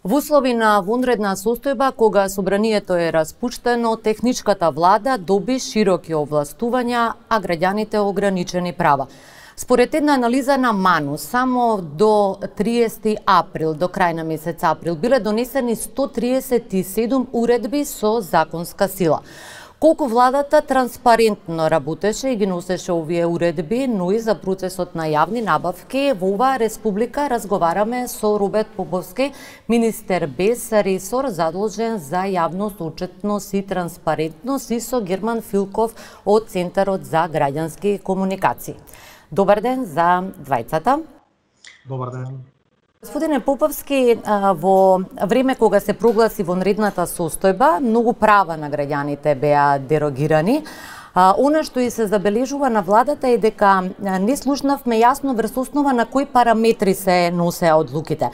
Во услови на вонредна состојба, кога собранието е распуштено, техничката влада доби широки овластувања, а граѓаните ограничени права. Според една анализа на МАНУ, само до 30 април, до крај на месец април, биле донесени 137 уредби со законска сила. Колку владата транспарентно работеше и ги носеше овие уредби, но и за процесот на јавни набавки, во оваа республика разговараме со Роберт Поповски, министер без ресор задолжен за јавност, отчетност и транспарентност, и со Герман Филков од Центарот за граѓански комуникации. Добар ден за двајцата. Добар ден. Господине Поповски, во време кога се прогласи вонредната состојба, многу права на граѓаните беа дерогирани. Она што и се забележува на владата е дека не слушнавме јасно врз основа на кои параметри се носеа одлуките.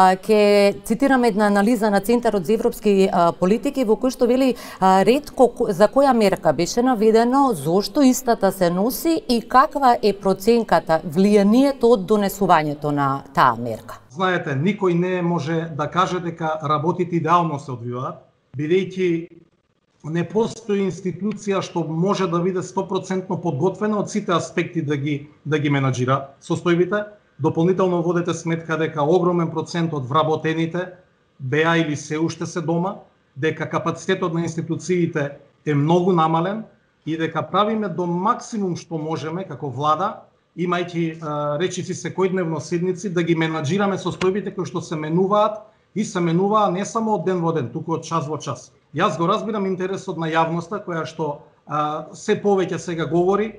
Ке цитирам една анализа на Центарот за европски политики во кој што вели ретко за која мерка беше наведено, зошто истата се носи и каква е проценката, влијанието од донесувањето на таа мерка. Знаете, никој не може да каже дека работите идеално се одвиваат, бидејќи не постои институција што може да биде 100% подготвена од сите аспекти да ги менаџира состојбите. Дополнително водете сметка дека огромен процент од вработените беа или се уште се дома, дека капацитетот на институциите е многу намален и дека правиме до максимум што можеме како влада, имајќи речиси секојдневно седници, да ги менаџираме состојбите кои што се менуваат и се менуваа не само од ден во ден, туку од час во час. Јас го разбирам интересот на јавноста, која што се повеќе сега говори,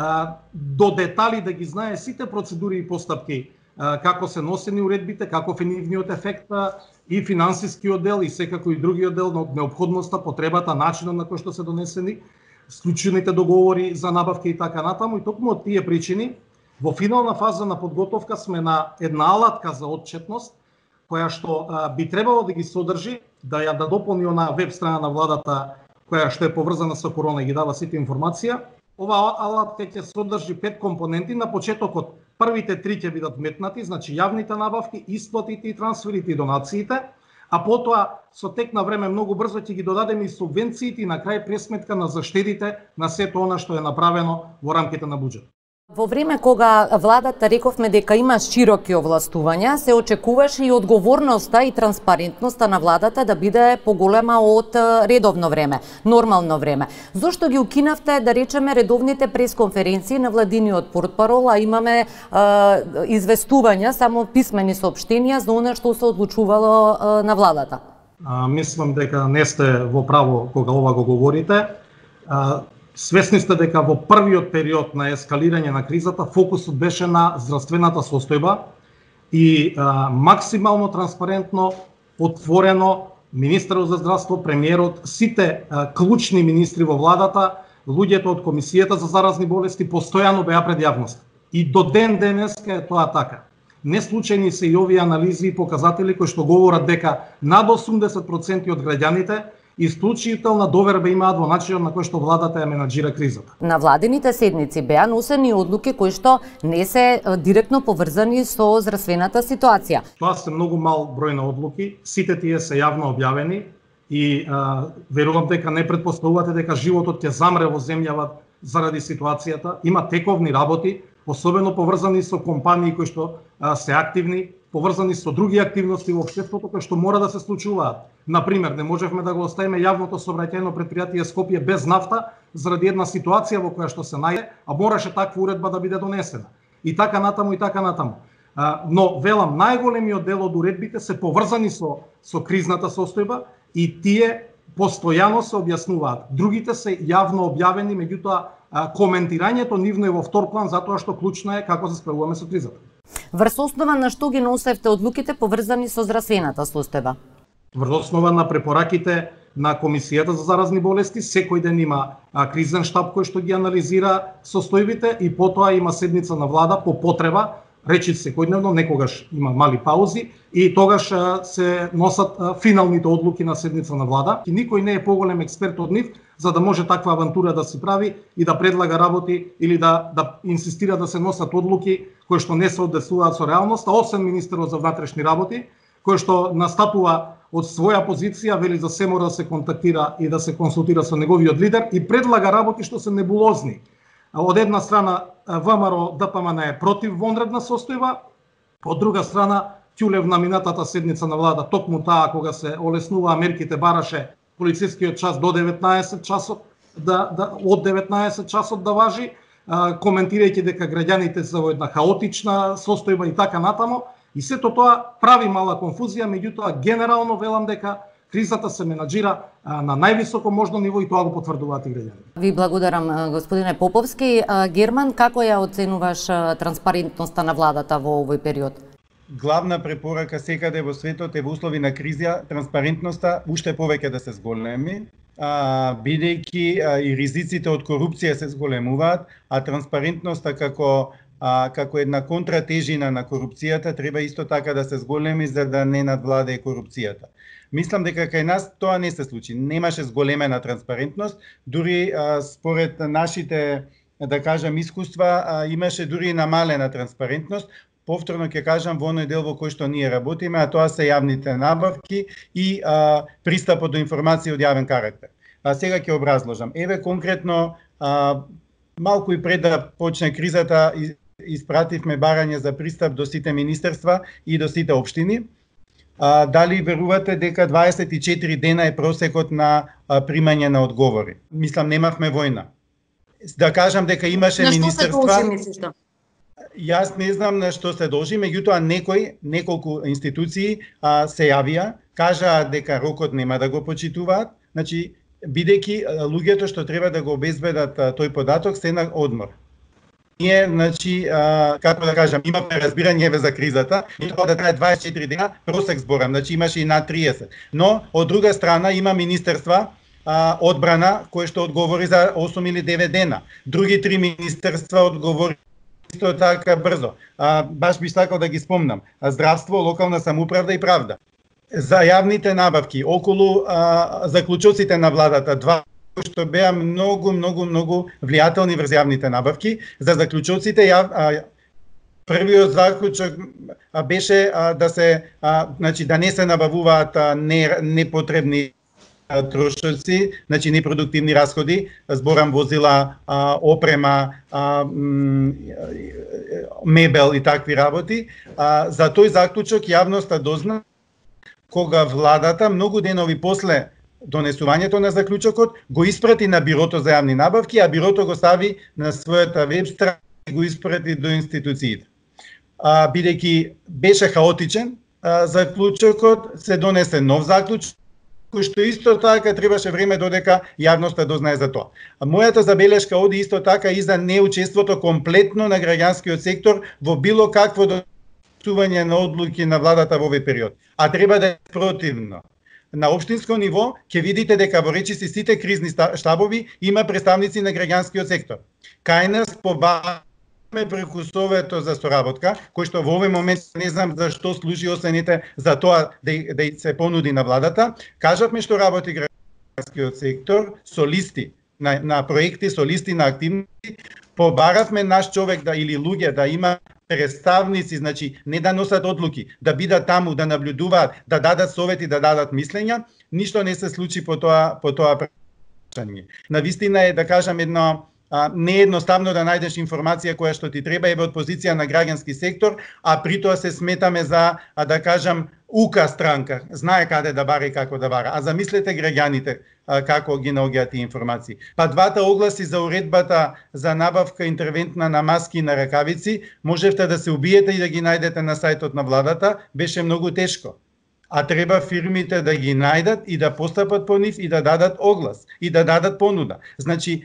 до детали да ги знае сите процедури и постапки, како се носени уредбите, каков е нивниот ефект и финансискиот дел и секако и другиот дел, од неопходноста, потребата, начинот на кој што се донесени, склучените договори за набавки и така натаму. И токму од тие причини, во финална фаза на подготовка сме на една алатка за отчетност, која што би требало да ги содржи, да ја дополни на веб страна на владата, која што е поврзана со корона и ги дава сите информација. Ова алатка ќе содржи 5 компоненти. На почетокот првите 3 ќе бидат метнати, значи јавните набавки, исплатите и трансферите и донациите, а потоа со тек на време многу брзо ќе ги додадеме и субвенциите и на крај пресметка на заштедите на сето она што е направено во рамките на буџет. Во време кога владата рековме дека има широки овластувања, се очекуваше и одговорноста и транспарентноста на владата да биде поголема од редовно време, нормално време. Зошто ги укинавте, да речеме, редовните пресконференции на владиниот портпарол, а имаме известувања, само писмени соопштенија за она што се одлучувало на владата? Мислам дека не сте во право кога ова го говорите. Свесни сте дека во првиот период на ескалирање на кризата фокусот беше на здравствената состојба и максимално транспарентно, отворено, министерот за здравство, премиерот, сите клучни министри во владата, луѓето од Комисијата за заразни болести постојано беа пред јавност. И до ден денеска е тоа така. Не случајни се и овие анализи и показатели кои што говорат дека над 80% од граѓаните исклучителна доверба имаат во начинот на кој што владата ја менаџира кризата. На владините седници беа носени одлуки кои што не се директно поврзани со здравствената ситуација. Тоа се многу мал број на одлуки, сите тие се јавно објавени и верувам дека не претпоставувате дека животот ќе замре во земјава заради ситуацијата. Има тековни работи, особено поврзани со компании кои што се активни, поврзани со други активности во општеството кои што мора да се случуваат. Например, не можевме да го оставиме јавното сообраќајно предпријатие Скопје без нафта заради една ситуација во која што се најде, а мораше таква уредба да биде донесена. И така натаму, и така натаму. Но велам, најголемиот дел од уредбите се поврзани со кризната состојба и тие постојано се објаснуваат. Другите се јавно објавени, меѓутоа коментирањето нивно е во втор план затоа што клучно е како се справуваме со кризата. Врз основа на што ги носевте одлуките поврзани со здравствената состојба? Врз основа на препораките на Комисијата за заразни болести, секој ден има кризен штаб кој што ги анализира состојбите и потоа има седница на влада по потреба, речи секојдневно, некогаш има мали паузи и тогаш се носат финалните одлуки на седница на влада. И никој не е поголем експерт од нив за да може таква авантура да се прави и да предлага работи или да инсистира да се носат одлуки кои што не се однесуваат со реалноста, освен министерот за внатрешни работи, кој што настапува од своја позиција, вели за се мора да се контактира и да се консултира со неговиот лидер и предлага работи што се небулозни. Од една страна ВМРО ДПМН е против вонредна состојба, од друга страна Ќулев на минатата седница на влада токму таа кога се олеснува мерките бараше полицискиот час до 19 часот од 19 часот да важи, коментирајќи дека граѓаните се во една хаотична состојба и така натамо, и сето тоа прави мала конфузија, меѓутоа генерално велам дека кризата се менаџира на највисоко можно ниво и тоа го потврдуваат и граѓаните. Ви благодарам, господине Поповски. Герман, како ја оценуваш транспарентноста на владата во овој период? Главна препорака секаде во светот е во услови на криза транспарентноста уште повеќе да се зголеми, бидејќи и ризиците од корупција се зголемуваат, а транспарентноста како една контратежина на корупцијата треба исто така да се зголеми за да не надвладее корупцијата. Мислам дека кај нас тоа не се случи. Немаше зголемена транспарентност, дури според нашите, да кажам, искуства, имаше дури и намалена транспарентност. Повторно ќе кажам во оној дел во кој што ние работиме, а тоа се јавните набавки и пристапот до информација од јавен карактер. Сега ќе образложам. Еве конкретно, малку и пред да почне кризата, испративме барање за пристап до сите министерства и до сите општини. Дали верувате дека 24 дена е просекот на примање на одговори? Мислам, немавме војна. Да кажам дека имаше министерства... На што се должи, мислиш? Јас не знам на што се должи, меѓутоа неколку институции се јавија, кажаа дека рокот нема да го почитуваат, значи бидејќи луѓето што треба да го обезбедат тој податок се на одмор. Ние, значи, како да кажам, имаме разбирање за кризата, и тоа да трае 24 дена, просек зборам, значи имаше и над 30. Но, од друга страна, има министерства, одбрана, кој што одговори за 8 или 9 дена. Други 3 министерства одговори исто така брзо. Баш би сакал да ги спомнам. Здравство, локална самоуправа и правда. За јавните набавки, околу заклучоците на владата, два што беа многу влијателни врз јавните набавки. За заклучоците првиот заклучок беше да се значи да не се набавуваат непотребни трошоци, значи непродуктивни расходи, зборам возила, опрема, мебел и такви работи. За тој заклучок јавноста дозна кога владата многу денови после донесувањето на заклучокот го испрати на Бирото за јавни набавки, а Бирото го стави на својата веб страница и го испрати до институциите. Бидејќи беше хаотичен заклучокот, се донесе нов заклучок, кој што исто така требаше време додека јавноста дознае за тоа. Мојата забелешка оди исто така и за неучеството комплетно на граѓанскиот сектор во било какво донесување на одлуки на владата во овој период. А треба да е противно. На општинско ниво ќе видите дека во речиси сите кризни штабови има представници на граѓанскиот сектор. Кај нас побаваме преку Совето за соработка, кој што во овој момент не знам за што служи осените за тоа да се понуди на владата. Кажавме што работи граѓанскиот сектор со листи на проекти, со листи на активности. Побаравме наш човек или луѓе да има представници, значи не да носат одлуки, да бидат таму, да наблюдуваат, да дадат совети, да дадат мислења, ништо не се случи по тоа прашање. Навистина е, да кажам, не е едноставно да најдеш информација која што ти треба од позиција на граѓански сектор, а при тоа се сметаме за, да кажам, ука странка, знае каде да бара и како да бара. А замислете граѓаните како ги наоѓаат тие информации. Па двата огласи за уредбата за набавка интервентна на маски и на ракавици, можевте да се убиете и да ги најдете на сајтот на владата, беше многу тешко. А треба фирмите да ги најдат и да постапат по нив и да дадат оглас и да дадат понуда. Значи,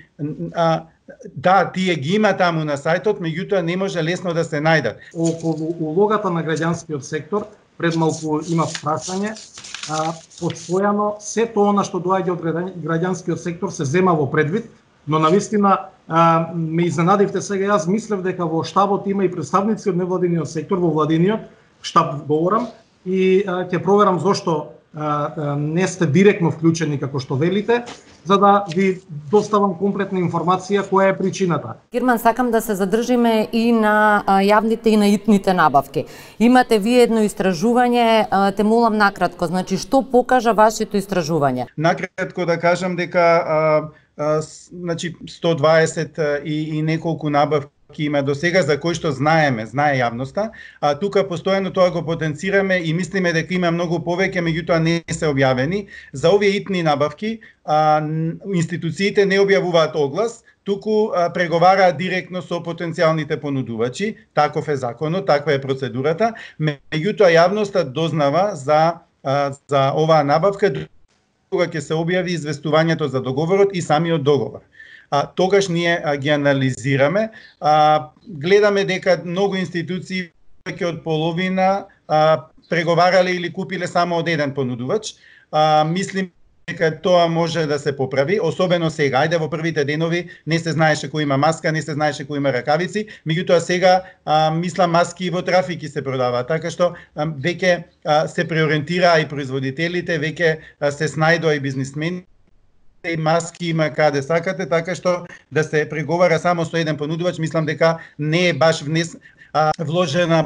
да, тие ги има таму на сајтот, меѓутоа не може лесно да се најдат. Околу улогата на граѓанскиот сектор, пред малку има прашање, постојано сето она што доаѓа од граѓанскиот сектор се зема во предвид, но навистина ме изненадивте сега. Јас мислев дека во штабот има и представници од невладиниот сектор, во владиниот штаб говорам, и ќе проверам зошто не сте директно вклучени како што велите, за да ви доставам комплетна информација која е причината. Герман, сакам да се задржиме и на јавните и на итните набавки. Имате вие едно истражување, те молам накратко, значи што покажа вашето истражување? Накратко да кажам дека значи 120 и неколку набавки има до сега за кои што знае јавноста. Тука постојано тоа го потенцираме и мислиме дека има многу повеќе, меѓутоа не се објавени. За овие итни набавки институциите не објавуваат оглас, туку преговараат директно со потенцијалните понудувачи. Таков е законот, таква е процедурата. Меѓутоа јавноста дознава за оваа набавка кога ќе се објави известувањето за договорот и самиот договор. Тогаш ние ги анализираме, гледаме дека многу институции веќе од половина преговарале или купиле само од еден понудувач. Мислим дека тоа може да се поправи, особено сега. Ајде, во првите денови не се знаеше кој има маска, не се знаеше кој има ракавици, меѓутоа сега мислам маски и во трафики се продаваат, така што веќе се преориентираа и производителите, веќе се снајдоа и бизнисмени, и маски има каде сакате, така што да се преговара само со еден понудувач, мислам дека не е баш вложена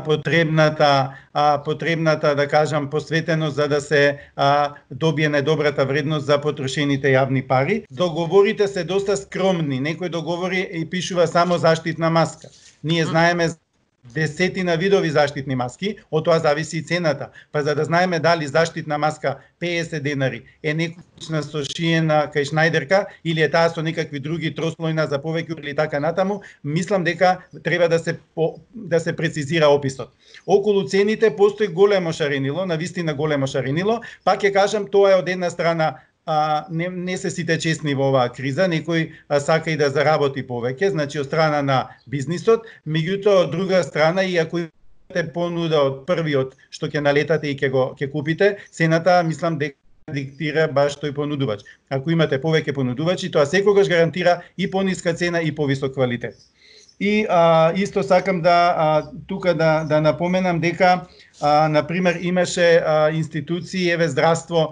потребната да кажам посветеност за да се добие најдобрата вредност за потрошените јавни пари. Договорите се доста скромни, некои договори и пишува само заштитна маска. Ние знаеме десетина видови заштитни маски, од тоа зависи и цената. Па за да знаеме дали заштитна маска 50 денари е некојшна сошиена кај Шнајдерка или е таа со некакви други трослојна за повеќе или така натаму, мислам дека треба да се прецизира описот. Околу цените постои големо шаренило, навистина големо шаренило, пак ќе кажам тоа е од една страна не се сите честни во оваа криза, некој сака и да заработи повеќе, значи од страна на бизнисот, меѓутоа од друга страна и ако имате понуда од првиот што ќе налетате и ќе купите, цената мислам дека диктира баш тој понудувач. Ако имате повеќе понудувачи, тоа секогаш гарантира и пониска цена и повисок квалитет. И исто сакам тука да напоменам дека например имаше институции, еве здравство,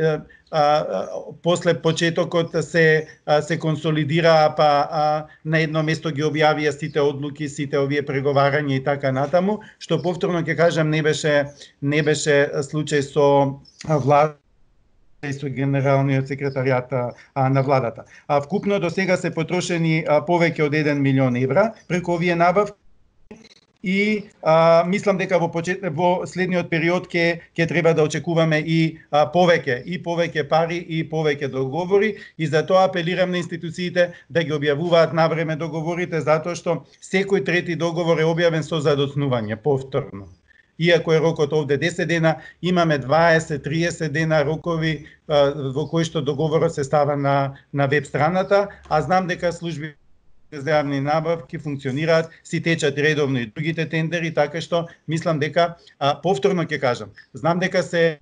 после почетокот се консолидираа, па на едно место ги објавија сите одлуки, сите овие преговарања и така натаму, што повторно ќе кажам не беше случај со владата и со генералниот секретаријат на владата. Вкупно до сега се потрошени повеќе од 1 милион евра преку овие набавки. И мислам дека во следниот период ќе треба да очекуваме и повеќе пари и повеќе договори, и затоа апелирам на институциите да ги објавуваат навреме договорите, затоа што секој трети договор е објавен со задоцнување повторно. Иако е рокот овде 10 дена, имаме 20-30 дена рокови во кои што договорот се става на веб страната, а знам дека служби за јавни набавки функционираат, си течат редовно и другите тендери, така што мислам дека повторно ќе кажам, знам дека се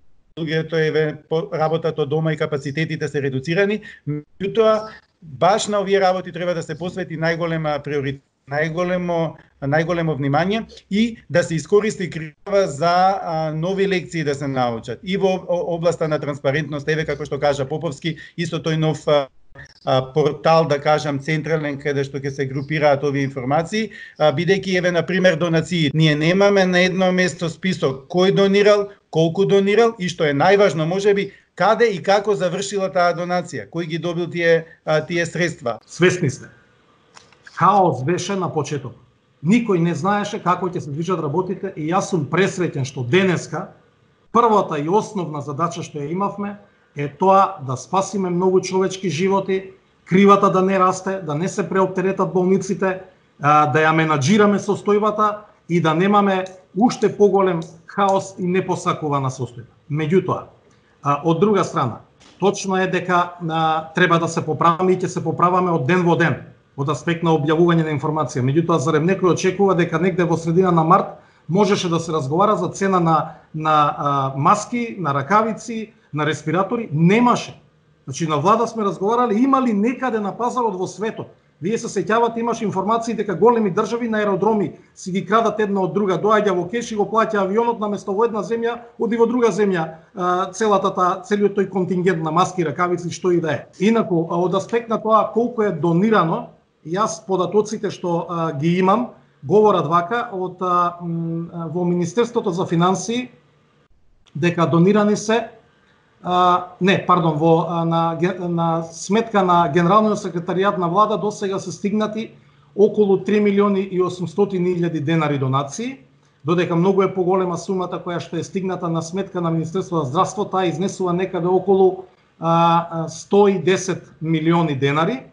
работата од дома и капацитетите се редуцирани, меѓутоа баш на овие работи треба да се посвети најголема приоритет, најголемо внимание и да се искористи крива за нови лекции да се научат и во областа на транспарентност, еве како што кажа Поповски, исто тој нов портал, да кажам, централен, каде што ќе се групираат овие информации, бидејќи еве на пример донации. Ние немаме на едно место список кој донирал, колку донирал и што е најважно, можеби каде и како завршила таа донација, кој ги добил тие средства. Свесни сте. Хаос беше на почеток. Никој не знаеше како ќе се движат работите и јас сум пресреќен што денеска првата и основна задача што ја имавме е тоа да спасиме многу човечки животи, кривата да не расте, да не се преоптеретат болниците, да ја менаџираме состојбата и да немаме уште поголем хаос и непосакувана состојба. Меѓутоа, од друга страна, точно е дека треба да се поправиме и ќе се поправаме од ден во ден од аспект на објавување на информација. Меѓутоа, зарем некој очекува дека негде во средина на март можеше да се разговара за цена на маски, на ракавици, на респиратори? Немаше. Значи, на влада сме разговарали, има ли некаде на пазарот во светот Вие се сеќавате, имаш информации дека големи држави на аеродроми си ги крадат една од друга, доаѓа во кеш и го плаќа авионот, наместо во една земја, оди во друга земја, целиот тој контингент на маски, ракавици, што и да е. Инаку, од аспект на тоа колку е донирано, јас податоците што ги имам, говорат вака, во Министерството за финансии, дека донирани се на сметка на Генералниот секретаријат на влада до сега се стигнати околу 3.800.000 денари донации, додека многу е поголема сумата која што е стигната на сметка на Министерството за здравство, таа изнесува некаде околу 110 милиони денари,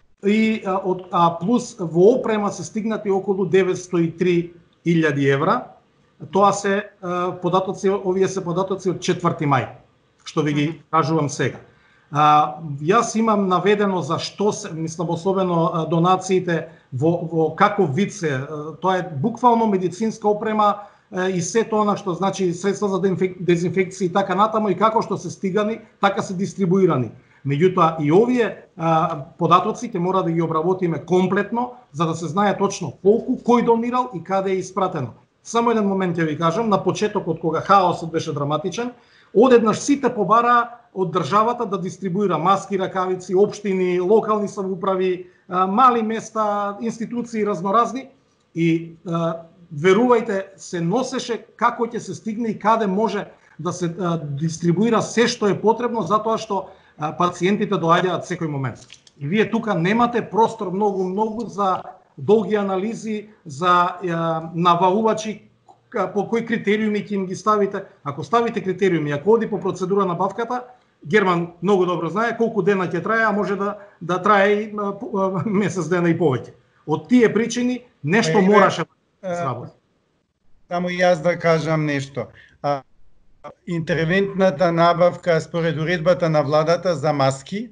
плюс во опрема се стигнати околу 903.000 евра. Тоа се податоци, овие се податоци од 4 мај, што ви ги кажувам сега. Јас имам наведено за што се, мислам особено донациите во каков вид се, тоа е буквално медицинска опрема и се тоа што значи средства за дезинфекција и така натаму, и како што се стигани, така се дистрибуирани. Меѓутоа и овие податоци ќе мора да ги обработиме комплетно, за да се знае точно колку, кој донирал и каде е испратено. Само еден момент ќе ви кажам, на почетокот кога хаосот беше драматичен, одеднаш сите побара од државата да дистрибуира маски, ракавици, општини, локални самоуправи, мали места, институции разноразни, и верувајте, се носеше како ќе се стигне и каде може да се дистрибуира се што е потребно, затоа што пациентите доаѓаат секој момент. И вие тука немате простор многу за долги анализи, за наваувачи по кои критериуми ќе им ги ставите. Ако ставите критериуми, ако оди по процедура на бавката, Герман многу добро знае колку дена ќе трае, а може да трае и месец дена и повеќе. Од тие причини нешто мораше да се работи. Само јас да кажам нешто. Интервентната набавка според уредбата на владата за маски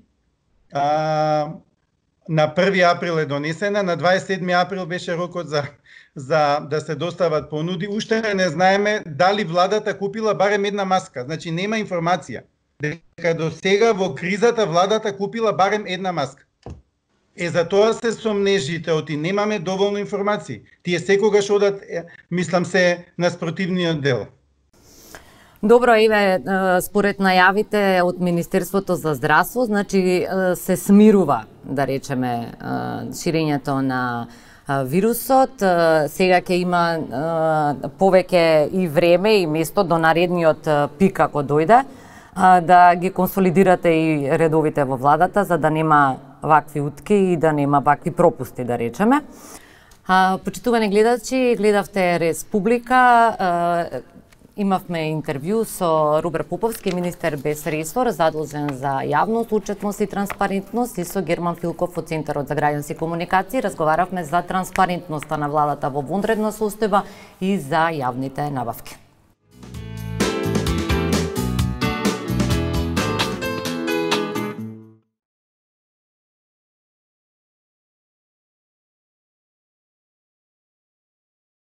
на 1 април е донесена, на 27 април беше рокот за да се достават понуди. Уште не знаеме дали владата купила барем една маска. Значи нема информација дека до сега во кризата владата купила барем една маска. За тоа се сомнежите, оти немаме доволно информации. Тие секогаш одат, мислам се, на спротивниот дел. Добро, еве, според најавите од Министерството за здравство, значи се смирува, да речеме, ширењето на вирусот. Сега ќе има повеќе и време и место до наредниот пик ако дојде, да ги консолидирате и редовите во владата, за да нема вакви утки и да нема вакви пропусти, да речеме. Почитувани гледачи, гледавте Республика. Имавме интервју со Рубер Поповски, министер без ресор, задолжен за јавност, отчетност и транспарентност, и со Герман Филков од Центарот за граѓански комуникации. Разговаравме за транспарентноста на владата во вонредна состојба и за јавните набавки.